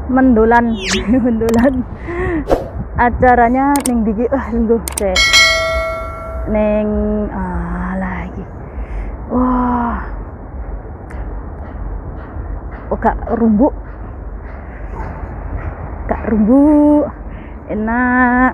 mendolan mendolan acaranya ning diki lungguh cek ning lagi wah gak rumbuk enak.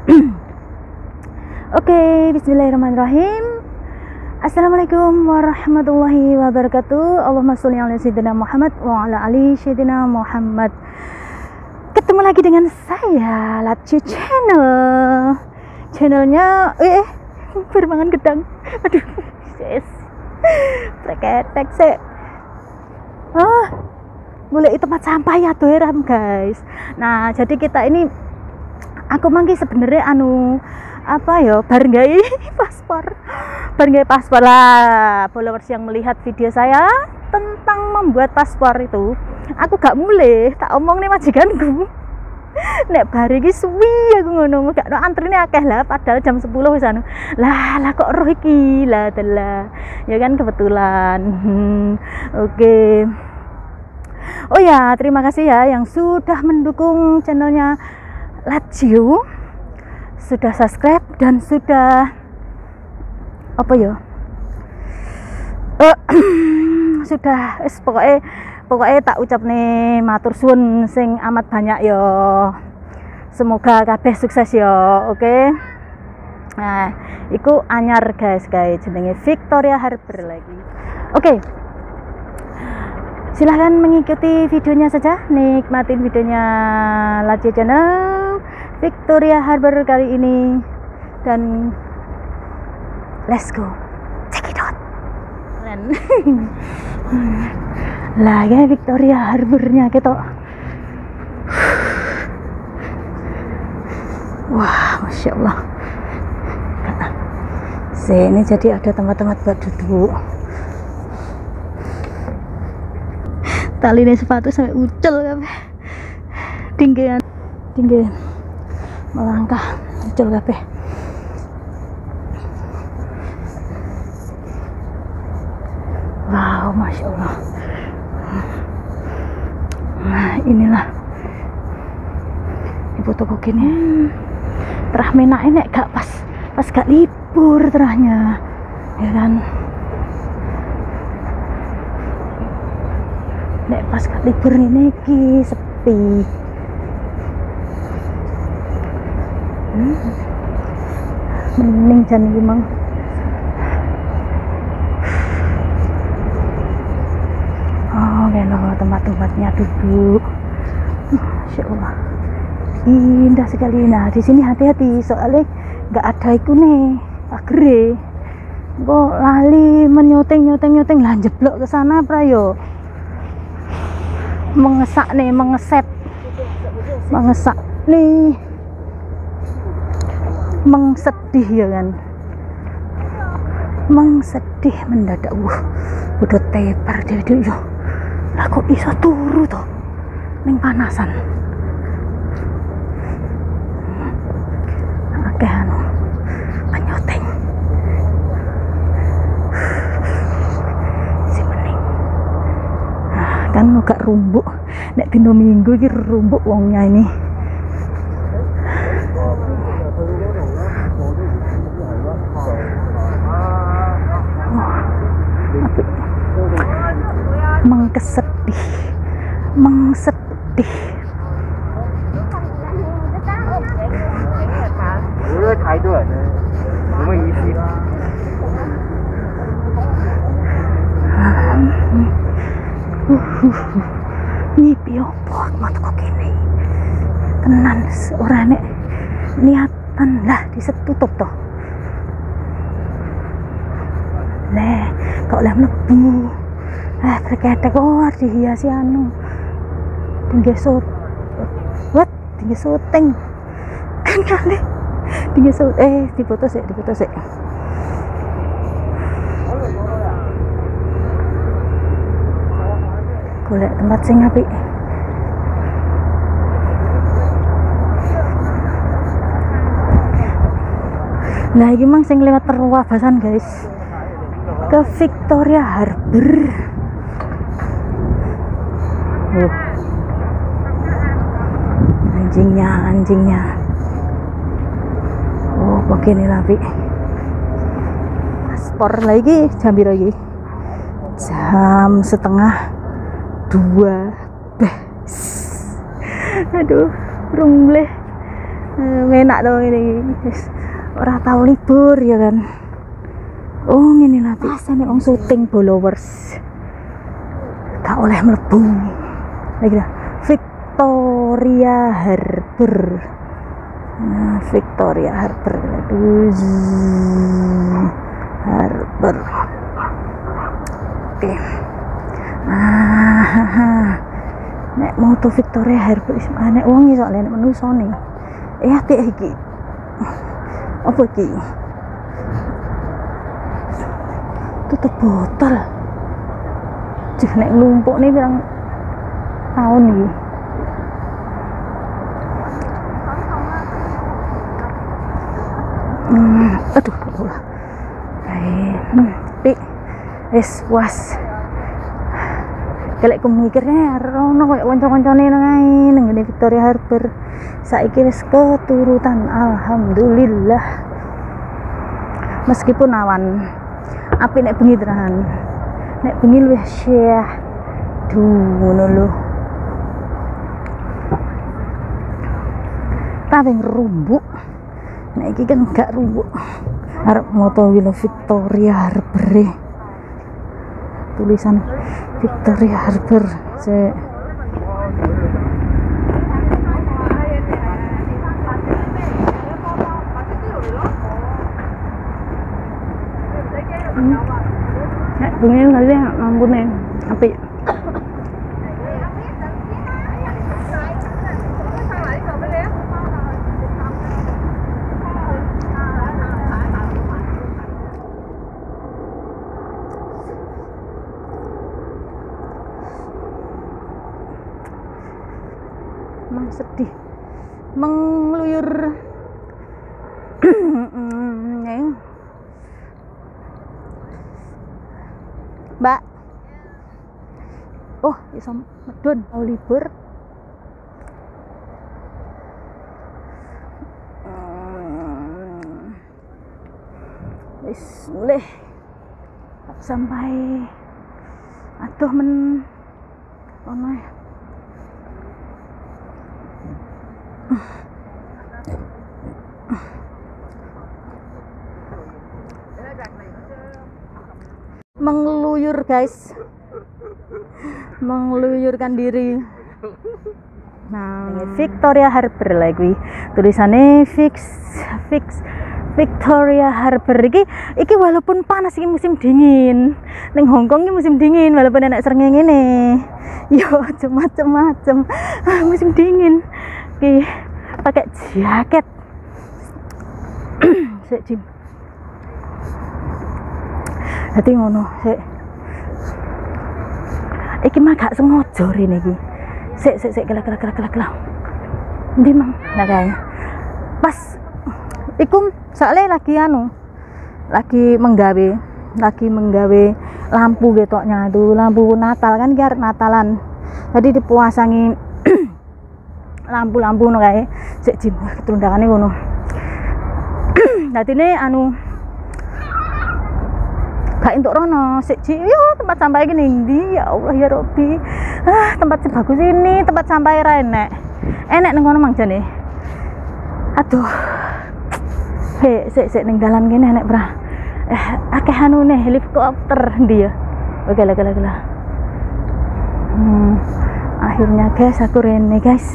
Oke, bismillahirrahmanirrahim. Assalamualaikum warahmatullahi wabarakatuh. Allahumma sholli ala sayyidina Muhammad wa ala ali sayyidina Muhammad. Ketemu lagi dengan saya Laci Channel. Channelnya bermangan gedang. Aduh, yes. Preketek sih. Mulai tempat sampah ya tuh heran guys. Nah, jadi kita ini aku mangki sebenarnya bareng paspor lah. Followers yang melihat video saya tentang membuat paspor itu, aku gak mulai tak omong nih majikanku. Nek bari iki suwi aku ngono, gak no antrine akeh lah padahal jam 10 wis lah kok roh iki lah telah. Ya kan kebetulan. Oke. Oh ya, terima kasih ya yang sudah mendukung channelnya Laciu, sudah subscribe dan sudah sudah pokoknya tak ucap nih matur suwun sing amat banyak yo. Semoga kabeh sukses yo. Oke. Nah, iku anyar guys jenenge Victoria Harbour lagi. Oke. Silahkan mengikuti videonya saja, nikmatin videonya Laci Channel Victoria Harbour kali ini dan let's go check it out. Keren. Lah ya Victoria Harbournya gitu. Wah, masya Allah. Sini jadi ada tempat-tempat buat duduk. Taline sepatu sampai ucel kabeh. Tinggian melangkah ucel kabeh. Wow, masya Allah. Nah, inilah ibu toko gini. Terah menak ini gak pas gak libur terahnya, ya kan? Nek pas gak libur ini ki sepi. Mending jan iki mang. Tempat-tempatnya duduk. Masya Allah. Indah sekali. Nah, di sini hati-hati soalnya nggak ada iku nih pagere. Kok lali menyoteng lah jeblok ke sana prayo. Mengesak nih, mengeset. Mengesak nih. Mengsedih ya kan. Mengsedih mendadak. Udah tepar dia yo. Lah kok bisa turu toh ning panasan. Akeh penyoteng. Si mening. Kan gak rumbuk. Nek dino Minggu iki rumbuk wongnya ini. Mengsedih. Nyipi opo matu kok kene. Tenan ora nek niatan lah disetutup toh. Kok lah mlebu. Terketek dihiasi tinggi syuting kan kali tinggi syuting dipoto sih golek tempat sing apik. Nah iki mang sing lewat perwabasan guys ke Victoria Harbour. anjingnya. Oh begini lagi paspor lagi jam biru lagi, jam 1:30 bes. Aduh burung bleh enak dong ini, orang tahu libur ya kan. Oh ini lah biasa nih orang syuting followers gak oleh mlebu lagi lah. Victoria Harbour, Victoria Harbour, aduh Harbour. Oke. Nek moto Victoria Harbour nek wong iso nek manusa nih. Apik iki. Apa iki? Tutup botol. Jih nek nglumpuk nih pirang tahun iki. Aduh Allah. Wis puas. Kelek ku mikirnya ono koyo kanca-kancane nang ae nang ngene Victoria Harbour. Saiki wis keturutan alhamdulillah. Meskipun awan apik nek bengi tenan. Nek bengi luwih syah. Ngono lho. Tapi rumbuk. Nek iki kan gak rumbuk. Arep moto wilo Victoria Harbour. Tulisan Victoria Harbour sik. Nek bengi ngene ampune apik. Emang sedih mengluyur. Mbak, oh iso medun mau libur. Wis mulai sampai aduh men ono ya. Mengeluyur guys, mengeluyurkan diri. Nah, Victoria Harbour lagi tulisannya Victoria Harbour iki walaupun panas iki musim dingin. Ning Hongkong iki musim dingin walaupun enak srengenge ngene. Yo macem-macem. Musim dingin. Iki pakai jaket. Sik Jim. Dadi ngono, sik. Iki mah gak sengaja rene iki. Sik kelak. Ndi mang? Nah kae. Pas iku soalnya lagi menggawe lampu getoknya itu, lampu Natal kan biar Natalan. Jadi dipuasangi lampu-lampu ngono kae. Sik Jim, ketrundakane ngono. Dadine gak entuk rono sik Ji. Yo tempat sampah iki ning ndi ya Allah ya Robbi. Tempat bagus ini, tempat sampah ra enek. Enek ning ngono mang jane. Aduh. Sik ning dalan kene enek bra. Akeh anune helikopter ndi ya. Oke lah. Akhirnya guys aku rene guys.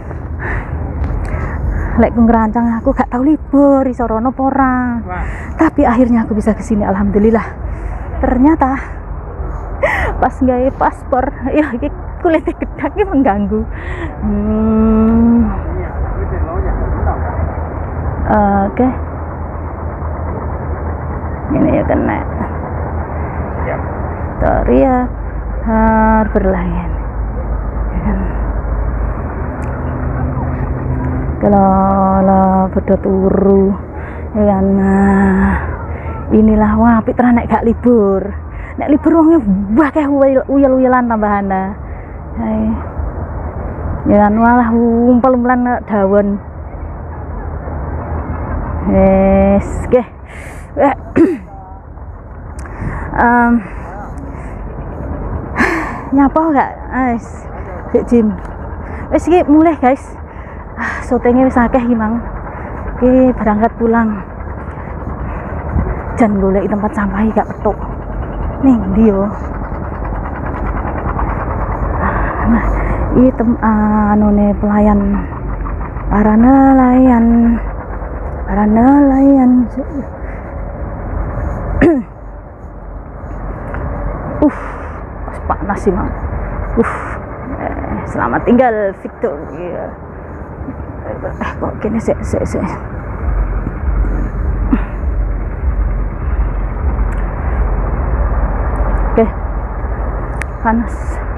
Lek ku ngerancang aku gak tau libur iso rono apa ora. Tapi akhirnya aku bisa kesini alhamdulillah. Ternyata pas gawe paspor ya iki kulit gedang iki mengganggu. Oke. Ini ya kena. Victoria Harbour lain. Kalau pada turu ya kan. Inilah wah apik tenan nek gak libur. Nek libur wonge akeh uyel-uyelan tambahane. Ya malah umpel-umpelan daun. Wes, oke. Nyapa gak? Wes, Jim. Wes iki mulai guys. Sotenge wis akeh iki mang. Iki berangkat pulang. Jan golek tempat sampah gak petuk. Ning ndi yo? Nah, iki anone pelayan. Para nelayan. Panas sih mang. Selamat tinggal Victor. Kok gini sih. Oke, panas.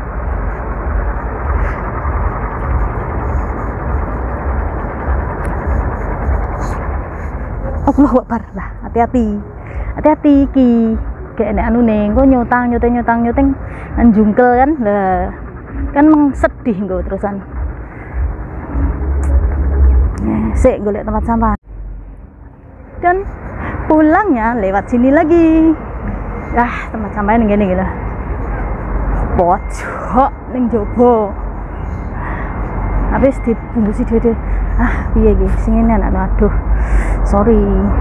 Allahu Akbar lah, hati-hati ki. Kayak nek anu ning kok nyutang njungkel kan lah kan meng sedih engko terusan. Sik golek tempat sampah dan pulangnya lewat sini lagi. Tempat sampah ning ngene iki lho, pojok ning jowo habis dibungkusi dhewe. Piye iki sing ngene aduh sorry.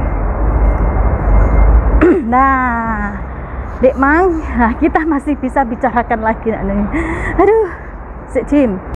Nah, Dek Mang, kita masih bisa bicarakan lagi. Aduh, Sik Jim.